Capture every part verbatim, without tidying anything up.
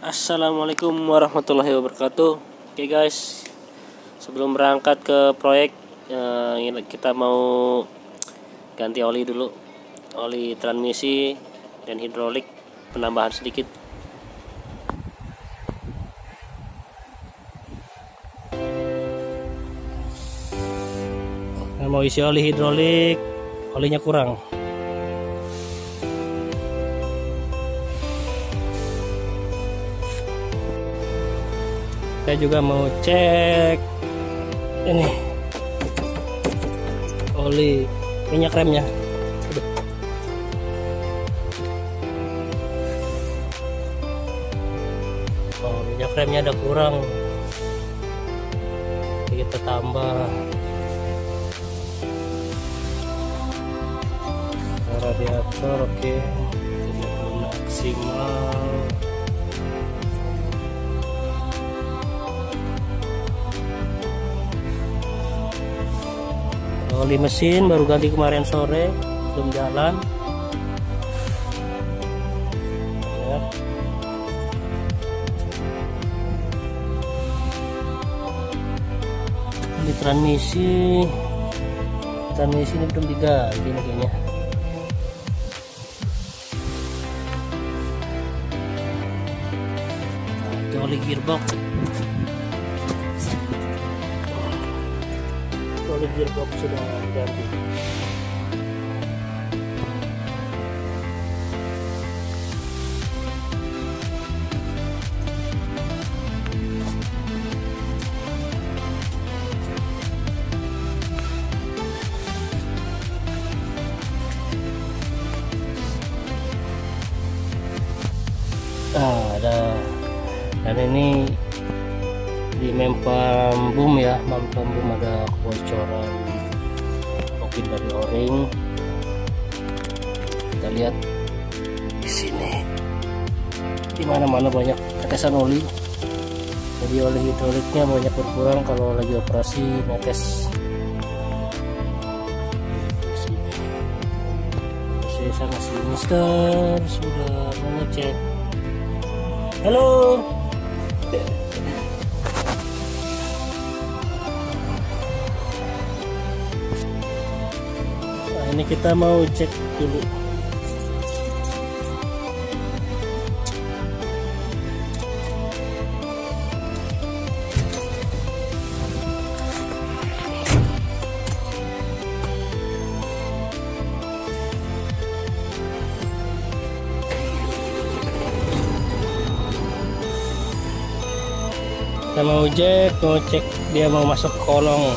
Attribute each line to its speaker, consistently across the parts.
Speaker 1: Assalamualaikum warahmatullahi wabarakatuh. Oke guys, sebelum berangkat ke proyek eh, kita mau ganti oli dulu, oli transmisi dan hidrolik, penambahan sedikit. Nah, mau isi oli hidrolik, olinya kurang. Saya juga mau cek ini oli minyak remnya. Oh, minyak remnya ada kurang, kita tambah. Radiator oke, okay. Maksimal. Oli mesin baru ganti kemarin sore, belum jalan ya. Oli transmisi transmisi ini belum diganti nih kayaknya. Nah, itu oli gearbox. Oli gearbox sudah diganti. Ah, ada, dan ini di mempam boom ya, mempam boom ada kebocoran mungkin dari o-ring. Kita lihat di sini, di mana-mana banyak tetesan oli, jadi oli hidroliknya banyak berkurang kalau lagi operasi netes. Saya sama si Mister sudah mengecek. Halo. Ini kita mau cek dulu. Kita mau cek, mau cek dia mau masuk kolong.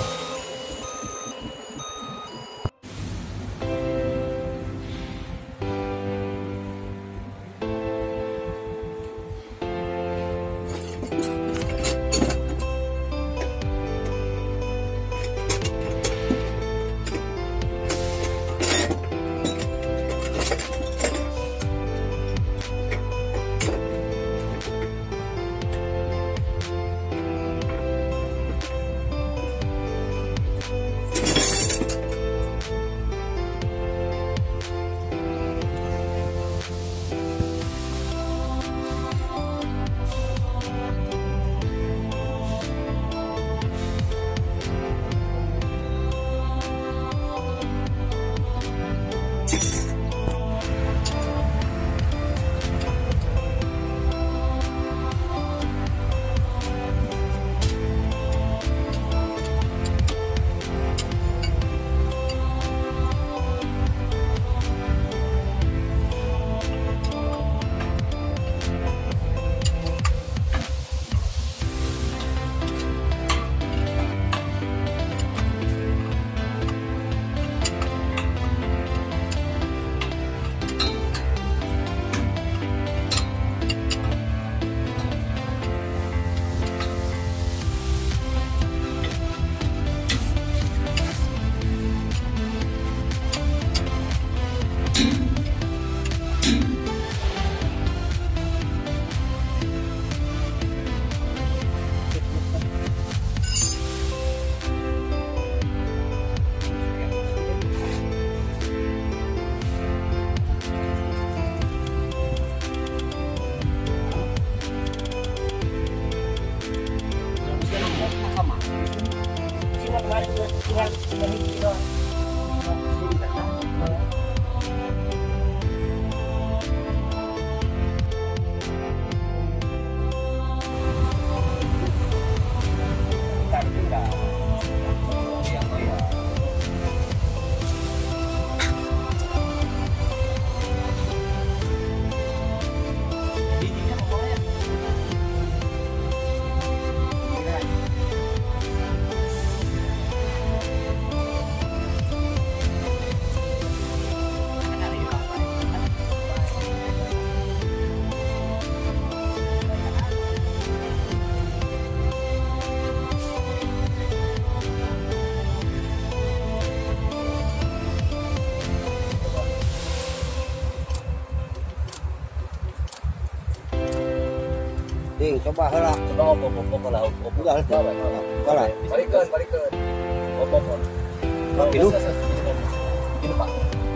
Speaker 2: Ding, coba heula.
Speaker 3: Coba opo-opo lah, opo.
Speaker 2: Udah heula. Heula.
Speaker 3: Balikeun, balikeun. Opo-opo.
Speaker 2: Itu.
Speaker 3: Ini Pak.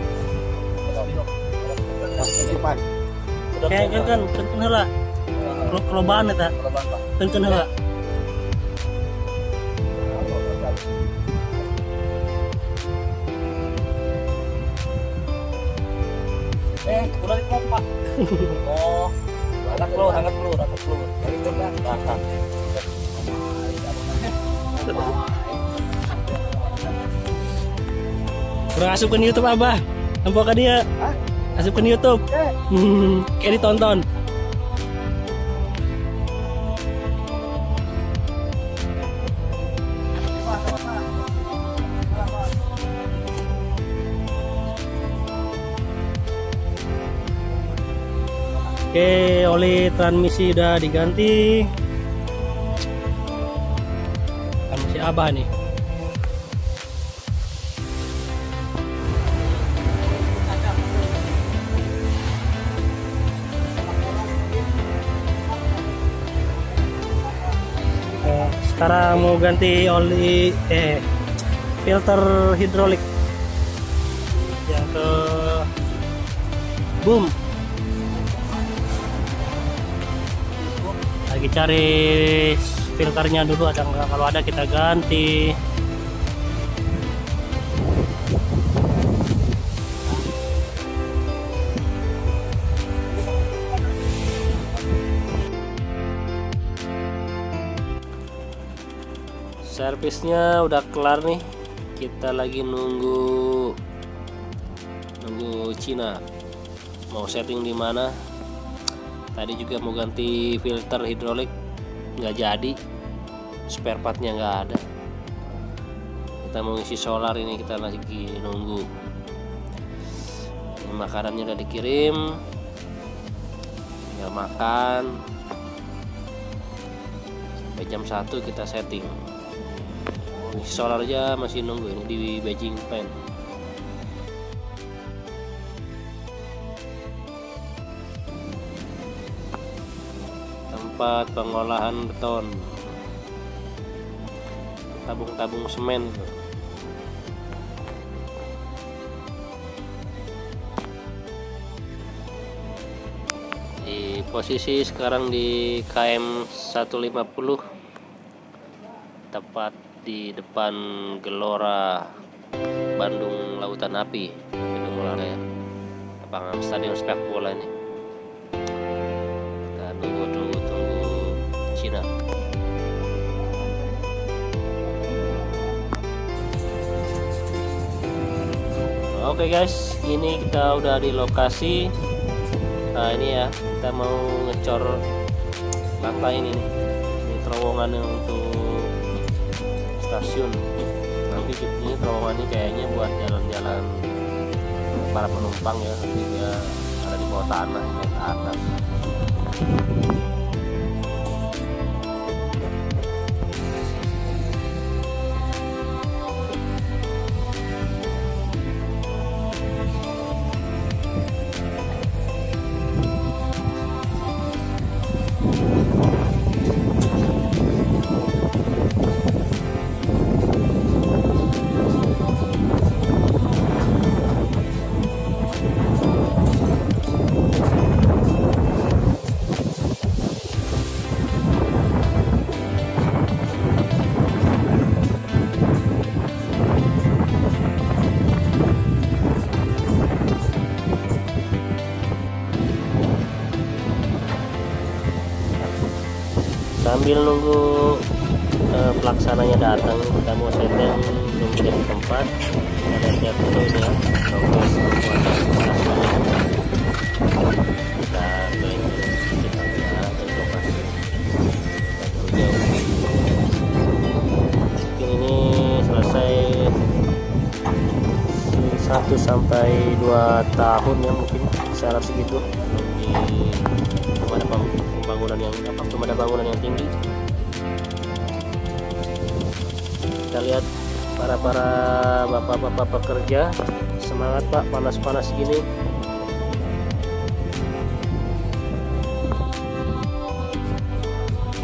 Speaker 2: Depan.
Speaker 1: Kayak kan kan kan heula. Kelobaan eta.
Speaker 3: Kelobaan Pak.
Speaker 1: Kan kan heula.
Speaker 3: Eh, udah dipompa. Oh, angkat pelur, angkat pelur, angkat pelur. Dari coba, angkat.
Speaker 1: Kurang asupkan YouTube Abah. Nampak dia.
Speaker 2: Hah?
Speaker 1: Asupkan YouTube.
Speaker 2: Eh.
Speaker 1: Hmm, kayak ditonton. Oke, oli transmisi udah diganti. Transmisi Abah nih. Nah, sekarang mau ganti oli eh filter hidrolik yang ke boom. Lagi cari filternya dulu, ada nggak? Kalau ada kita ganti. Servisnya udah kelar nih, kita lagi nunggu nunggu Cina mau setting di mana. Tadi juga mau ganti filter hidrolik, nggak jadi, spare partnya nggak ada. Kita mau ngisi solar, ini kita lagi nunggu. Ini makanannya udah dikirim, tinggal makan. Sampai jam satu kita setting. Ngisi solar aja masih nunggu, ini di Beijing Pen. Tempat pengolahan beton, tabung-tabung semen. Di posisi sekarang di K M seratus lima puluh, tepat di depan Gelora Bandung Lautan Api, gedung olahraga, lapangan stadion sepak bola ini. Kita tunggu tunggu tunggu Cina. Oke guys, ini kita udah di lokasi. Nah ini ya, kita mau ngecor lantai ini nih. Ini terowongan yang untuk stasiun. Nanti ini terowongan ini kayaknya buat jalan-jalan para penumpang ya, nanti dia ada di bawah tanah, naik ke atas. Sambil nunggu uh, pelaksananya datang, kita mau setting belum di tempat. Ada siap dulu ini ya, progres pembuatan stasiunnya. Kita keliling sekitarnya dan lokasi. Kita jauh. Mungkin ini selesai satu sampai dua tahun ya, mungkin secara segitu. Di ada bangunan yang apa belum ada bangunan yang tinggi. Kita lihat para para bapak-bapak pekerja, semangat Pak, panas-panas gini.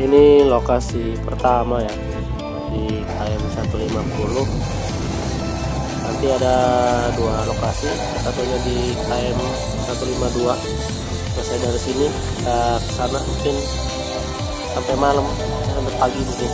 Speaker 1: Ini lokasi pertama ya di K M seratus lima puluh. Nanti ada dua lokasi, satunya di K M seratus lima puluh dua. Selesai dari sini kita ke sana mungkin sampai malam, sampai pagi mungkin.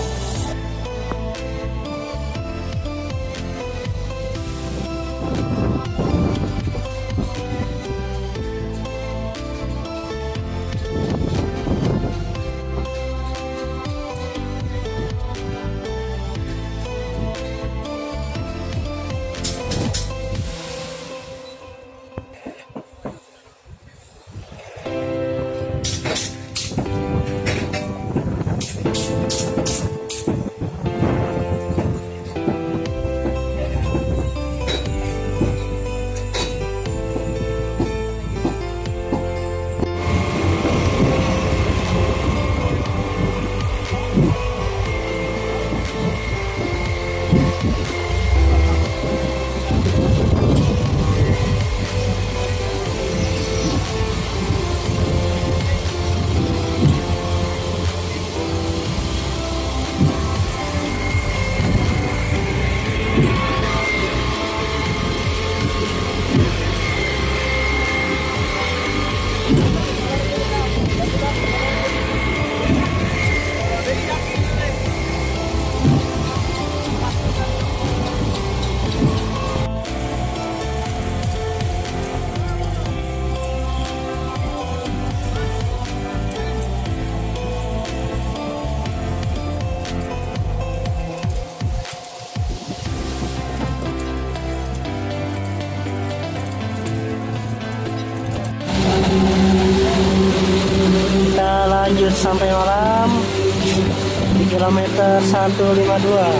Speaker 1: Kita lanjut sampai malam di kilometer seratus lima puluh dua.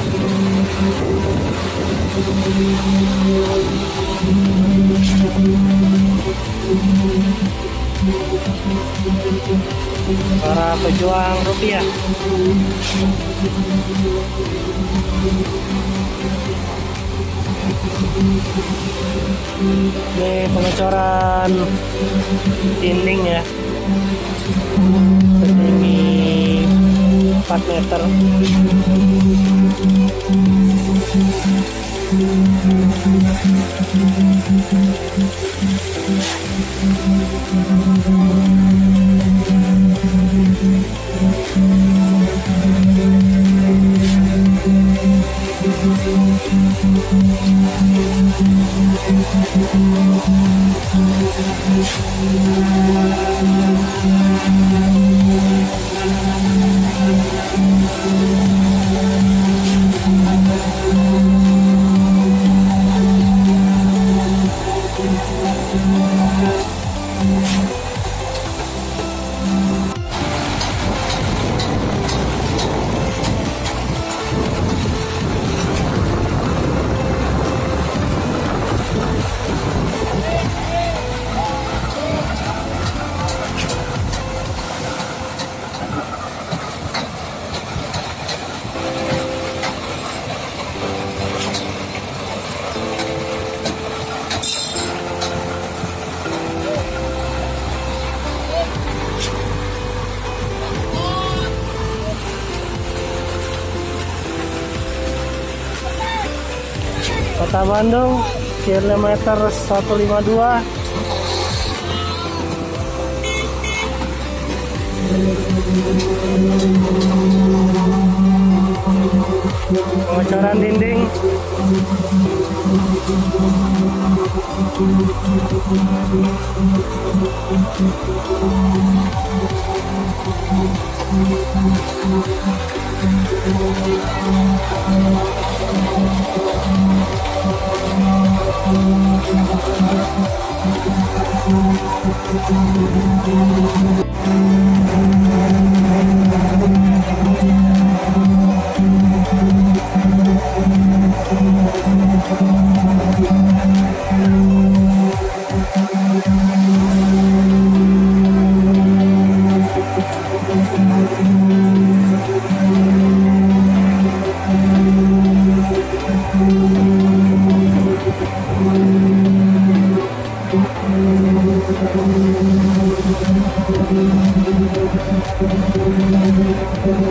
Speaker 1: Para pejuang rupiah. Ini pengecoran dinding ya, setinggi empat meter. Kota Bandung, kilometer seratus lima puluh dua. Pengecoran dinding. Thank you.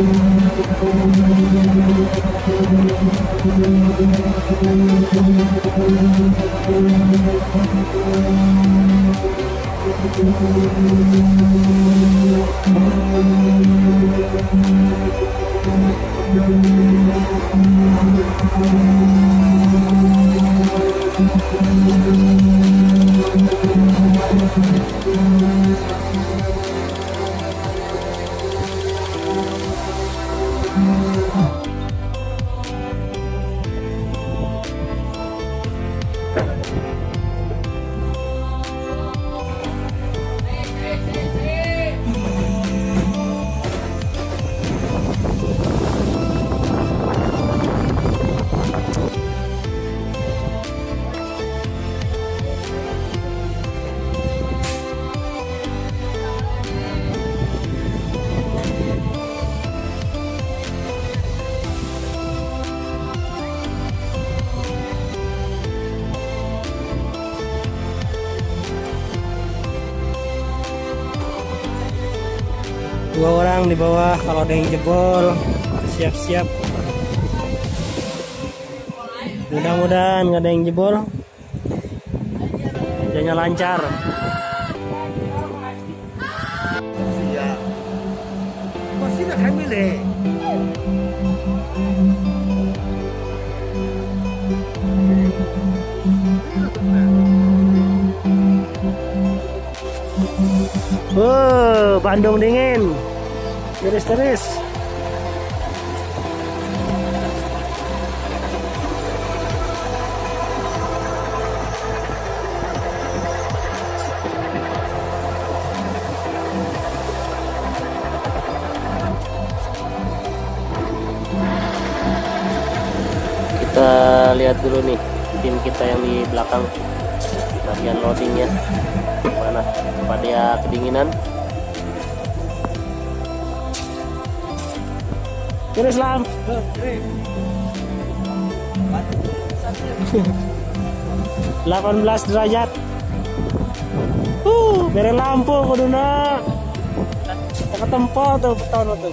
Speaker 1: Dua orang di bawah, kalau ada yang jebol siap-siap. Mudah-mudahan nggak ada yang jebol, kerjanya lancar.
Speaker 2: Iya. Masih nak hamil eh.
Speaker 1: Wow, Bandung dingin. Tiris-tiris. Kita lihat dulu nih tim kita yang di belakang, bagian loadingnya mana, apa dia kedinginan. Terus lam delapan belas derajat. Uh, bere lampu kuduna. Kita ketempo tuh beton tuh.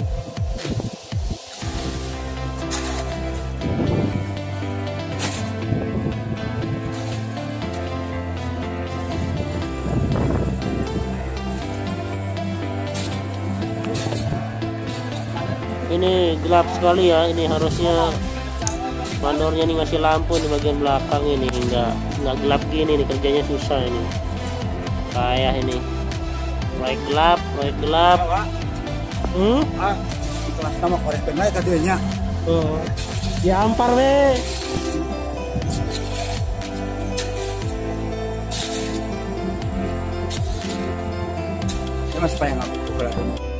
Speaker 1: Ini gelap sekali ya, ini harusnya mandornya nih ngasih lampu di bagian belakang ini, nggak nggak gelap gini nih, kerjanya susah ini. Kayak ini proyek gelap, proyek gelap. Hmm?
Speaker 2: Ah, kelas nama korek naik katanya.
Speaker 1: Oh, ya ampar be.
Speaker 2: Saya masih pengen aku